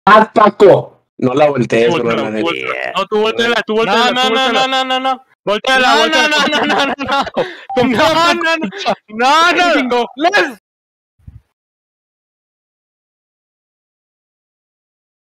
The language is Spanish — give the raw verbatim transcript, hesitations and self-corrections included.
Ah, Paco. No la voltees, Tú bro. volteala, la tú neta. volteala. No, tú volteala, tú volteala. No, no, no, no, no, no, no. Volteala, No, no, volteala. no, no, no, no, no. Confía, No, no, no. confía. No, no, no. Les